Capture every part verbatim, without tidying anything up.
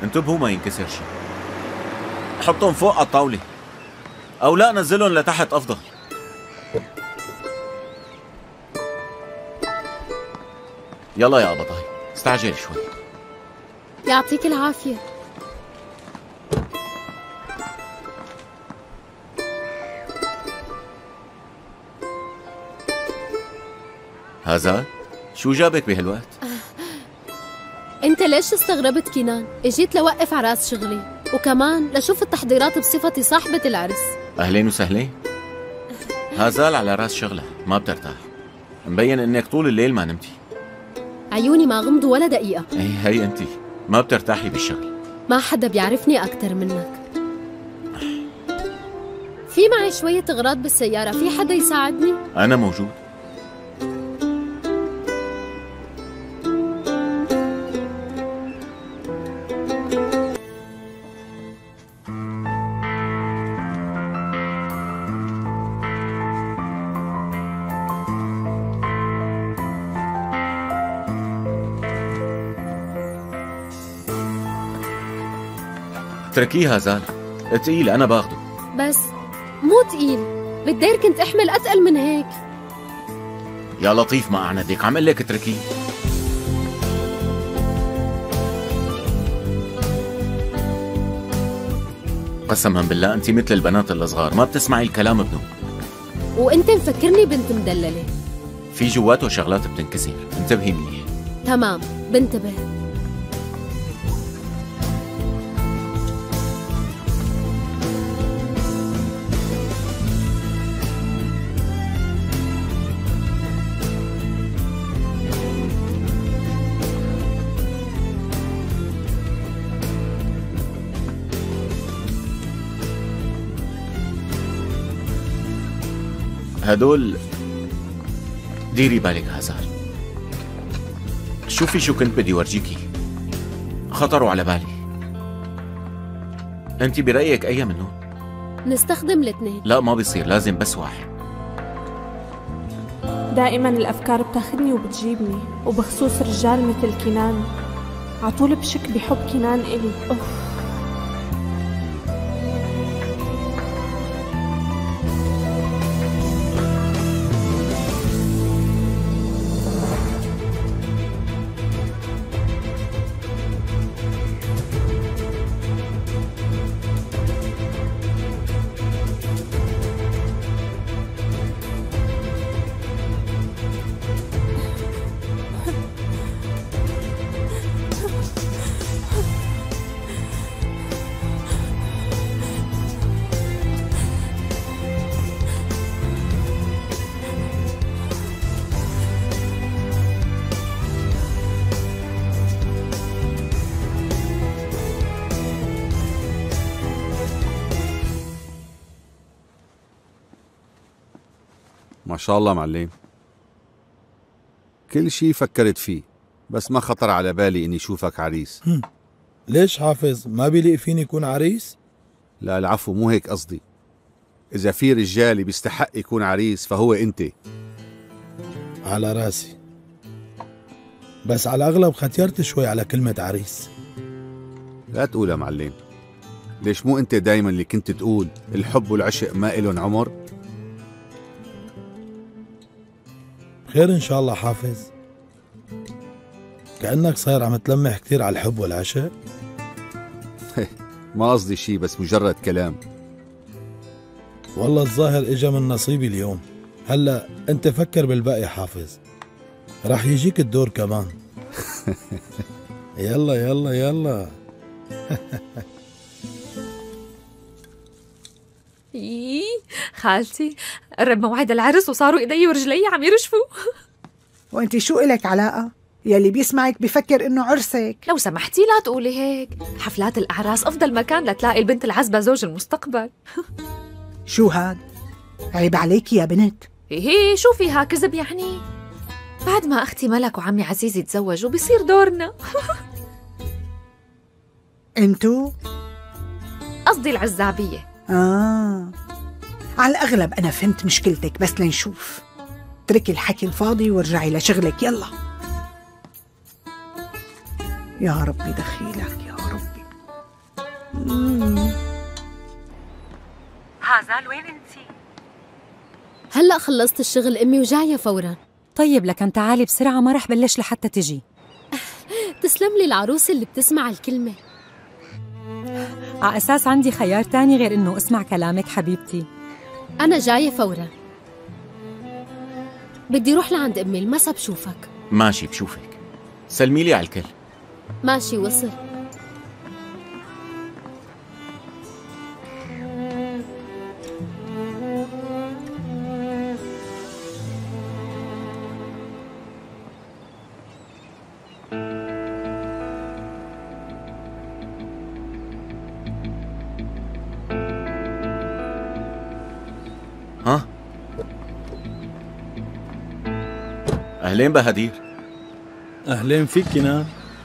انتبهوا ما ينكسر شيء. حطهم فوق على الطاولة، أو لا نزلهم لتحت أفضل. يلا يا قبطاي استعجل شوي. يعطيك العافية. هازال شو جابك بهالوقت؟ انت ليش استغربت كنان؟ اجيت لوقف على راس شغلي، وكمان لشوف التحضيرات بصفتي صاحبة العرس. أهلين وسهلين. هازال على راس شغلة ما بترتاح، مبين انك طول الليل ما نمتي. عيوني ما غمضوا ولا دقيقة. ايه هي انتي ما بترتاحي بالشغل. ما حدا بيعرفني أكتر منك. في معي شوية أغراض بالسيارة، في حدا يساعدني؟ أنا موجود. اتركيها زال، تقيل أنا باخده. بس مو تقيل، بالدير كنت أحمل أتقل من هيك. يا لطيف ما أعندك، عم لك اتركيه. قسما بالله أنت مثل البنات الصغار، ما بتسمعي الكلام بنوم. وأنت مفكرني بنت مدللة. في جواته شغلات بتنكسر، انتبهي منيح. تمام بنتبه. هدول ديري بالك هازال. شوفي شو كنت بدي ورجيكي، خطروا على بالي. انت برأيك اي منهم؟ نستخدم الاثنين. لا ما بيصير، لازم بس واحد. دائما الأفكار بتاخدني وبتجيبني، وبخصوص رجال مثل كنان عطول بشك بحب كنان إلي. أوف. ما شاء الله معلم، كل شي فكرت فيه، بس ما خطر على بالي اني شوفك عريس. هم. ليش حافظ؟ ما بيليق فيني يكون عريس؟ لا العفو، مو هيك قصدي. اذا في رجال بيستحق يكون عريس فهو انت. على راسي، بس على الاغلب ختيرت شوي على كلمة عريس. لا تقولها معلم، ليش مو انت دايما اللي كنت تقول الحب والعشق ما إلن عمر؟ خير ان شاء الله حافظ. كأنك صاير عم تلمح كثير على الحب والعشق. ما قصدي شي، بس مجرد كلام. والله الظاهر اجا من نصيبي اليوم. هلا انت فكر بالباقي حافظ، رح يجيك الدور كمان. يلا يلا يلا. إيه خالتي، قرب موعد العرس وصاروا ايدي ورجلي عم يرشفوا. وانت شو إلك علاقة؟ يلي بيسمعك بفكر انه عرسك. لو سمحتي لا تقولي هيك، حفلات الأعراس أفضل مكان لتلاقي البنت العزبة زوج المستقبل. شو هاد؟ عيب عليكي يا بنت. ايه شو فيها كذب يعني؟ بعد ما أختي ملك وعمي عزيز يتزوجوا بيصير دورنا. انتو؟ قصدي العزابية. آه على الأغلب أنا فهمت مشكلتك، بس لنشوف. اتركي الحكي الفاضي وارجعي لشغلك يلا. يا ربي دخيلك يا ربي. هازال وين انتي؟ هلأ خلصت الشغل أمي وجاية فوراً. طيب لكن تعالي بسرعة، ما رح بلش لحتى تجي. تسلم لي العروسة اللي بتسمع الكلمة. على أساس عندي خيار تاني غير إنه اسمع كلامك حبيبتي. أنا جاية فوراً، بدي روح لعند أمي، المسا بشوفك. ماشي بشوفك، سلمي لي على الكل. ماشي وصل. ها؟ أهلين بهدير. أهلين فيك كنان.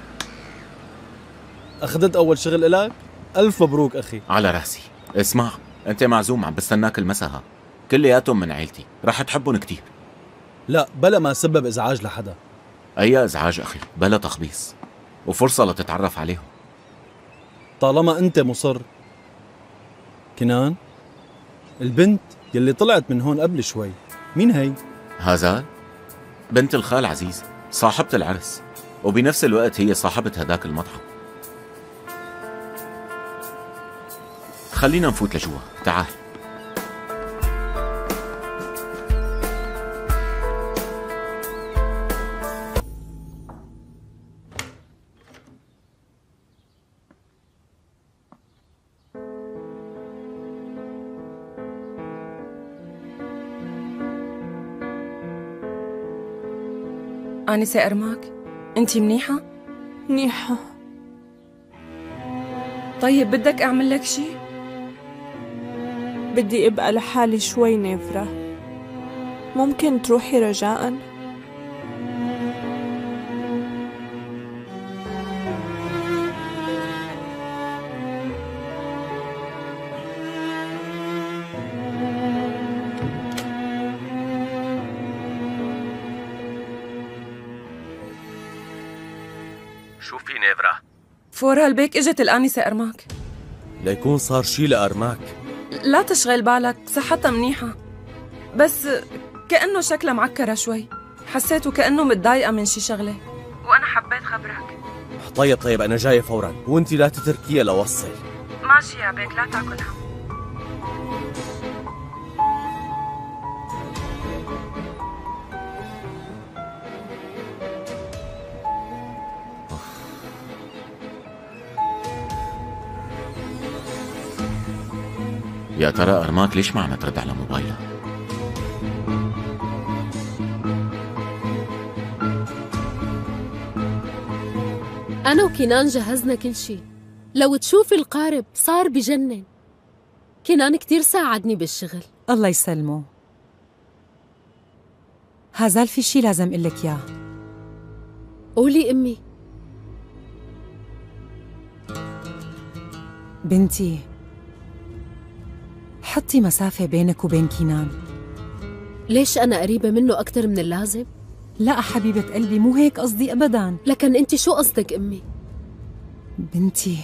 أخذت أول شغل إلك؟ ألف مبروك أخي. على راسي. اسمع، أنت معزوم، عم بستناك المساء، كلياتهم من عيلتي، رح تحبهم كتير. لا بلا ما سبب إزعاج لحدا. أي إزعاج أخي، بلا تخبيص، وفرصة لتتعرف عليهم. طالما أنت مصر. كنان، البنت يلي طلعت من هون قبل شوي، مين هي؟ هازال، بنت الخال عزيز، صاحبة العرس، وبنفس الوقت هي صاحبة هداك المطعم. خلينا نفوت لجوا، تعال. آنسة أرماك، أنتي منيحة؟ منيحة. طيب بدك أعمل لك شي؟ بدي أبقى لحالي شوي نافرة، ممكن تروحي رجاءً؟ شوفي نيفرا، فور هالبيك اجت الآنسة أرماك. ليكون صار شي لأرماك. لا تشغل بالك، صحتها منيحة، بس كأنه شكلها معكرة شوي، حسيته كأنه متضايقة من شي شغلة وأنا حبيت خبرك. طيب طيب أنا جاي فورا، وأنتي لا تتركيها لوصل. ماشي يا بيك، لا تاكل هم. يا ترى أرماك ليش ما عم ترد على موبايلها؟ أنا وكنان جهزنا كل شي، لو تشوفي القارب صار بجنن. كنان كتير ساعدني بالشغل. الله يسلمه. هازال في شي لازم أقول لك إياه. قولي أمي. بنتي، حطي مسافة بينك وبين كنان. ليش أنا قريبة منه أكتر من اللازم؟ لا حبيبة قلبي، مو هيك قصدي أبداً. لكن أنت شو قصدك أمي؟ بنتي،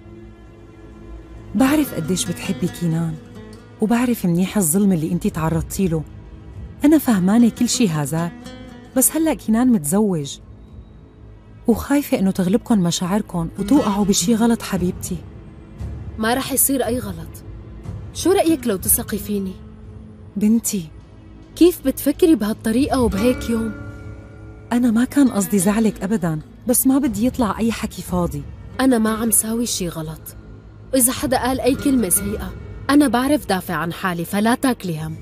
بعرف قديش بتحبي كنان، وبعرف منيح الظلم اللي انتي تعرضتي له. أنا فهمانة كل شي هذا، بس هلأ كنان متزوج، وخايفة إنه تغلبكن مشاعركن وتوقعوا بشي غلط حبيبتي. ما رح يصير أي غلط. شو رأيك لو تثقي فيني؟ بنتي، كيف بتفكري بهالطريقة وبهيك يوم؟ أنا ما كان قصدي زعلك أبداً، بس ما بدي يطلع أي حكي فاضي. أنا ما عم ساوي شي غلط، وإذا حدا قال أي كلمة سيئة أنا بعرف دافع عن حالي، فلا تاكلي هم.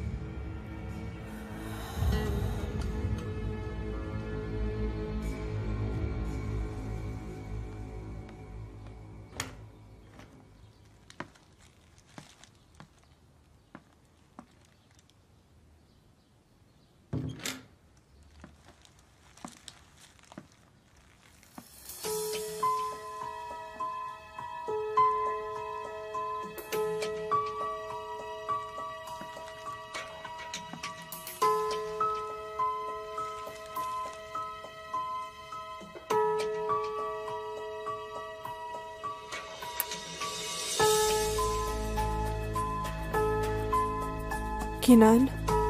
كنان؟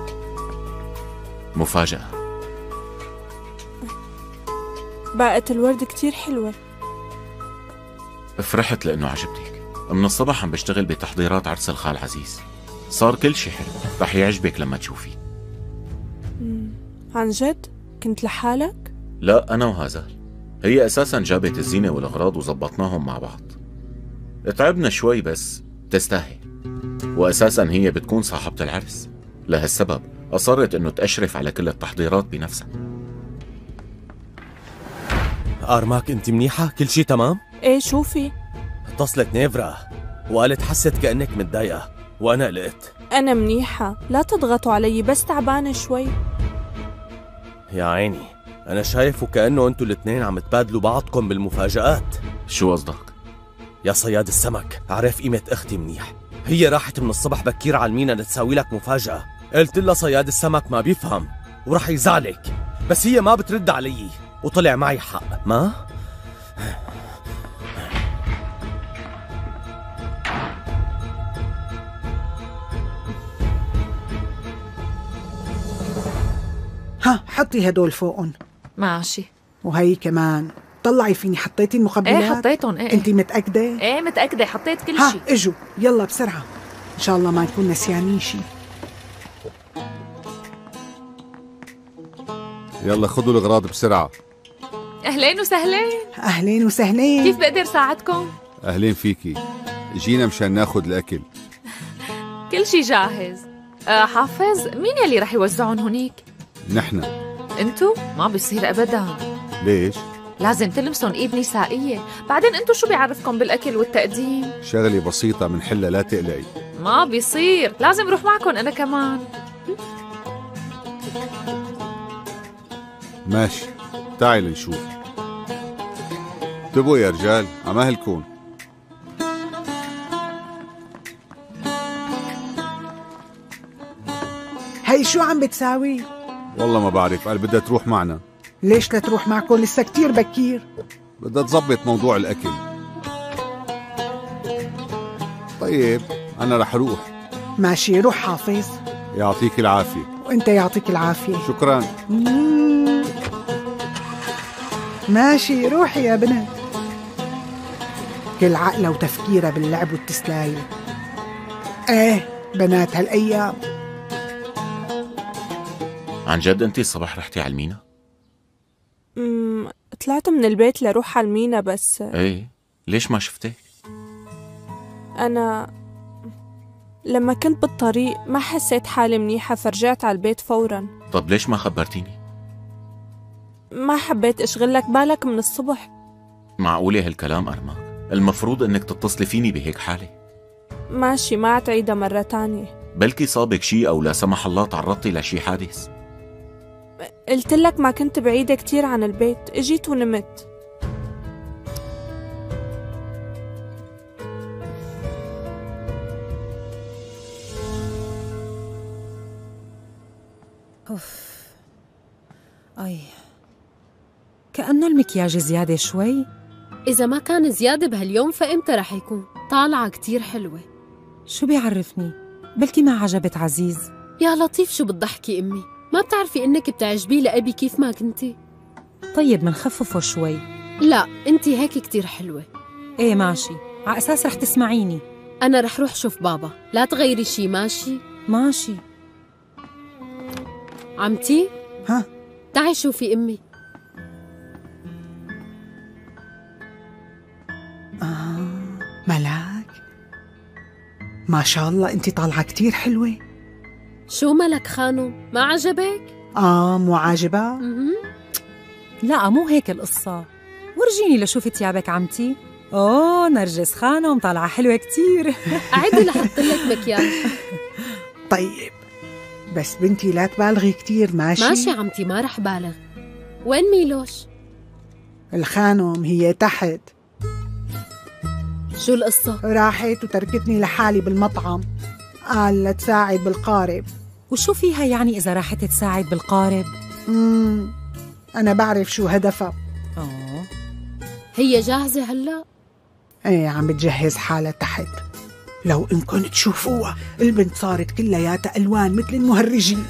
مفاجأة. باقة الورد كتير حلوة. فرحت لأنه عجبتك. من الصبح عم بشتغل بتحضيرات عرس الخال عزيز. صار كل شي حلو، رح يعجبك لما تشوفي. مم. عن جد؟ كنت لحالك؟ لا، أنا وهازال. هي أساساً جابت الزينة والأغراض وزبطناهم مع بعض. تعبنا شوي بس تستاهل. وأساساً هي بتكون صاحبة العرس، لهالسبب أصرت إنه تأشرف على كل التحضيرات بنفسها. أرماك أنت منيحة؟ كل شي تمام؟ ايه شوفي. اتصلت نيفرا وقالت حست كأنك متضايقة وأنا قلقت. أنا منيحة، لا تضغطوا علي، بس تعبانة شوي. يا عيني، أنا شايف وكأنه أنتوا الاثنين عم تبادلوا بعضكم بالمفاجآت. شو قصدك؟ يا صياد السمك، عارف قيمة أختي منيح. هي راحت من الصبح بكير على المينا لتساوي لك مفاجأة. قلت لها صياد السمك ما بيفهم ورح يزعلك، بس هي ما بترد علي وطلع معي حق. ما؟ ها حطي هدول فوقن. ماشي. وهي كمان طلعي فيني. حطيتي المخبيات؟ ايه حطيتهم. ايه انتي متأكدة؟ ايه متأكدة، حطيت كل ها شيء. اجوا يلا بسرعة، ان شاء الله ما نكون نسيانين شي. يلا خذوا الأغراض بسرعة. اهلين وسهلين. اهلين وسهلين. كيف بقدر ساعدكم؟ أهلين فيكي، جينا مشان ناخد الأكل. كل شيء جاهز. أه حافظ، مين يلي رح يوزعون هونيك؟ نحن. انتو؟ ما بيصير ابدا. ليش؟ لازم تلمسون ايد نسائية، بعدين انتو شو بيعرفكم بالاكل والتقديم؟ شغلة بسيطة منحلها، لا تقلقي. ما بيصير، لازم روح معكم انا كمان. ماشي، تعال نشوف. انتبهوا يا رجال، عمهلكم. هي شو عم بتساوي؟ والله ما بعرف، قال بدها تروح معنا. ليش لا تروح معكم؟ لسه كتير بكير. بدها تظبط موضوع الأكل. طيب أنا رح روح. ماشي، روح حافظ. يعطيك العافية. وانت يعطيك العافية. شكرا. مم. ماشي، روحي يا بنت. كل عقلة وتفكيرها باللعب والتسلاية. ايه بنات هالأيام. عن جد انت الصبح رحتي على المينا؟ امم طلعت من البيت لروح على المينا بس. ايه، ليش ما شفتك؟ أنا لما كنت بالطريق ما حسيت حالي منيحة فرجعت على البيت فوراً. طب ليش ما خبرتيني؟ ما حبيت أشغلك بالك من الصبح. معقولة هالكلام أرماك؟ المفروض انك تتصلي فيني بهيك حالة. ماشي، ما عتعيدها مرة تانية. بلكي صابك شي أو لا سمح الله تعرضتي لشي حادث. قلت لك ما كنت بعيدة كتير عن البيت، اجيت ونمت. أوف. أي كأنه المكياج زيادة شوي. إذا ما كان زيادة بهاليوم فإمتى رح يكون؟ طالعة كتير حلوة. شو بيعرفني؟ بلكي ما عجبت عزيز. يا لطيف شو بتضحكي أمي؟ ما بتعرفي إنك بتعجبيه لأبي كيف ما كنتي؟ طيب منخففه شوي. لا انتي هيك كتير حلوة. ايه ماشي، على أساس رح تسمعيني. أنا رح روح شوف بابا، لا تغيري شي. ماشي؟ ماشي. عمتي؟ ها؟ تعي شوفي أمي. آه ملاك، ما شاء الله انتي طالعة كتير حلوة. شو ملك خانم؟ ما عجبك؟ آه مو عاجبة؟ لا مو هيك القصة. ورجيني لشوف ثيابك عمتي. أوه نرجس خانم طالعة حلوة كتير. أعدي لحط لك مكياج. طيب بس بنتي لا تبالغي كتير. ماشي؟ ماشي عمتي، ما رح بالغ. وين ميلوش؟ الخانم هي تحت. شو القصة؟ راحت وتركتني لحالي بالمطعم، قال لتساعد بالقارب. وشو فيها يعني إذا راحت تساعد بالقارب؟ امم أنا بعرف شو هدفها. أوه. هي جاهزة هلأ؟ ايه عم بتجهز حالها تحت. لو إنكم تشوفوها البنت صارت كلياتها ألوان مثل المهرجين.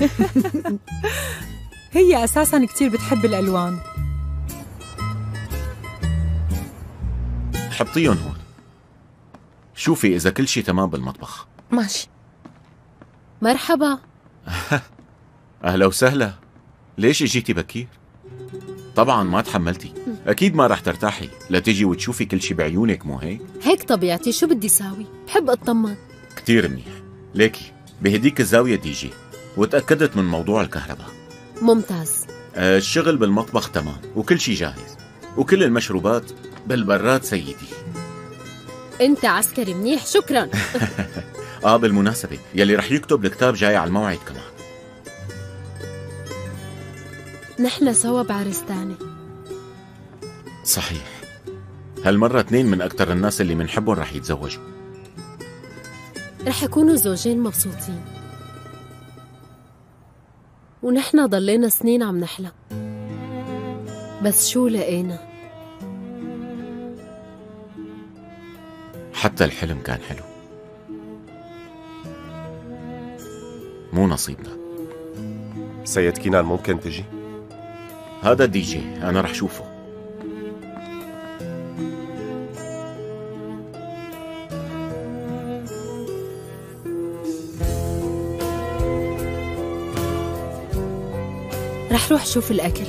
هي أساساً كتير بتحب الألوان. حطيهم هون، شوفي إذا كل شي تمام بالمطبخ. ماشي. مرحبا. أهلا وسهلا. ليش اجيتي بكير؟ طبعا ما تحملتي، أكيد ما رح ترتاحي لتجي وتشوفي كل شي بعيونك، مو هيك؟ هيك طبيعتي، شو بدي ساوي؟ بحب أطمن. كتير منيح. ليكي بهديك الزاوية تيجي، وتأكدت من موضوع الكهرباء. ممتاز. آه الشغل بالمطبخ تمام وكل شي جاهز، وكل المشروبات بالبراد سيدي. أنت عسكري منيح، شكرا. آه بالمناسبة يلي رح يكتب الكتاب جاي على الموعد كمان. نحن سوا بعرس تاني. صحيح، هالمرة اثنين من أكتر الناس اللي منحبهم رح يتزوجوا. رح يكونوا زوجين مبسوطين، ونحن ضلينا سنين عم نحلم، بس شو لقينا؟ حتى الحلم كان حلو، مو نصيبنا. سيد كينان ممكن تجي؟ هذا الدي جي أنا رح شوفه. رح روح شوف الأكل.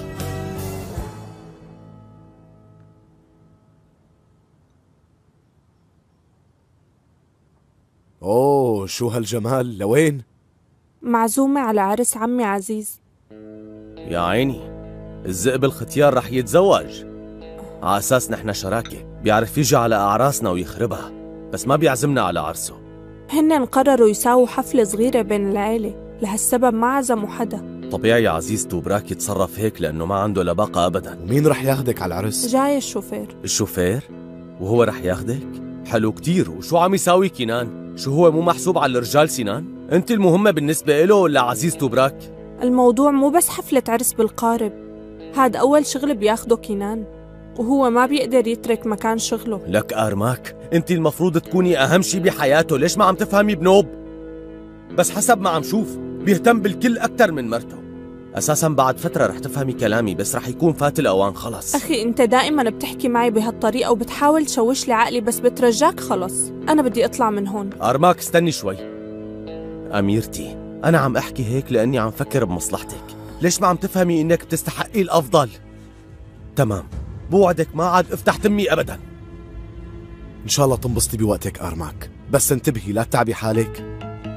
أوه شو هالجمال، لوين؟ معزومة على عرس عمي عزيز. يا عيني، الذئب الختيار رح يتزوج على أساس نحن شراكة، بيعرف يجي على أعراسنا ويخربها، بس ما بيعزمنا على عرسه. هن قرروا يساووا حفلة صغيرة بين العيلة، لهالسبب ما عزموا حدا. طبيعي يا عزيز توبراك يتصرف هيك لأنه ما عنده لباقة أبدا. ومين رح ياخدك على العرس؟ جاي الشوفير. الشوفير؟ وهو رح ياخدك؟ حلو كتير. وشو عم يساوي كينان؟ شو هو مو محسوب على الرجال سنان؟ أنت المهمة بالنسبة له ولا عزيز توبراك؟ الموضوع مو بس حفلة عرس بالقارب، هاد أول شغل بياخده كينان، وهو ما بيقدر يترك مكان شغله. لك أرماك، أنت المفروض تكوني أهم شي بحياته، ليش ما عم تفهمي بنوب؟ بس حسب ما عم شوف بيهتم بالكل أكتر من مرته. أساساً بعد فترة رح تفهمي كلامي، بس رح يكون فات الأوان خلص. أخي أنت دائماً بتحكي معي بهالطريقة وبتحاول تشوش لي عقلي، بس بترجاك خلص، أنا بدي أطلع من هون. أرماك استني شوي أميرتي، أنا عم أحكي هيك لأني عم فكر بمصلحتك. ليش ما عم تفهمي إنك بتستحقي الأفضل؟ تمام، بوعدك ما عاد افتح تمي أبداً. إن شاء الله تنبسطي بوقتك أرماك، بس انتبهي لا تتعبي حالك.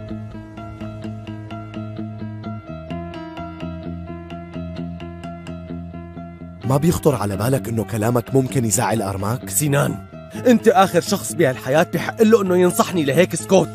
ما بيخطر على بالك إنه كلامك ممكن يزعل أرماك؟ سنان، أنت آخر شخص بهالحياة بحق له إنه ينصحني، لهيك اسكت.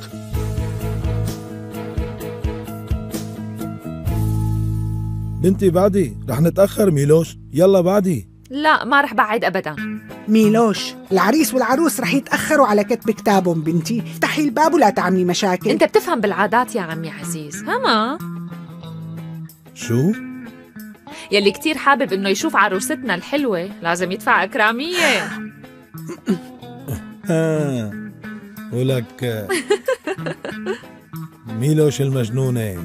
بنتي بعدي، رح نتأخر ميلوش، يلا بعدي. لا ما رح بعد أبدا. ميلوش، العريس والعروس رح يتأخروا على كتب كتابهم بنتي، افتحي الباب ولا تعملي مشاكل. أنت بتفهم بالعادات يا عمي عزيز، هما شو؟ يلي كتير حابب إنه يشوف عروستنا الحلوة لازم يدفع إكرامية. آه. ولك ميلوش المجنونة،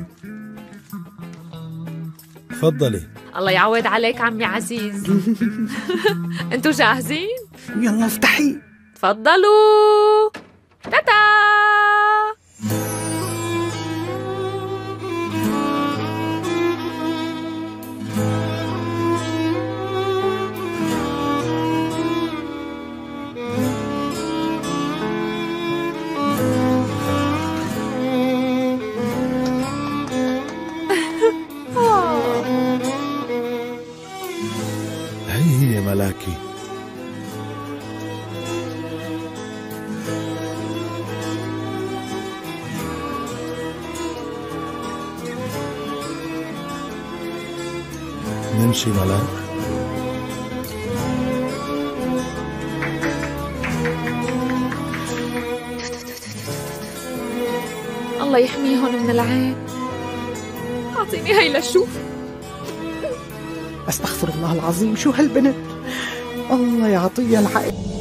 تفضلي. الله يعود عليك عمي عزيز. انتوا جاهزين؟ يلا افتحي. تفضلوا. تاتا. هي ملاكي. نمشي ملاك. الله يحميهم من العين. أعطيني هاي لشوف. استغفر الله العظيم، شو هالبنت، الله يعطيها العقل.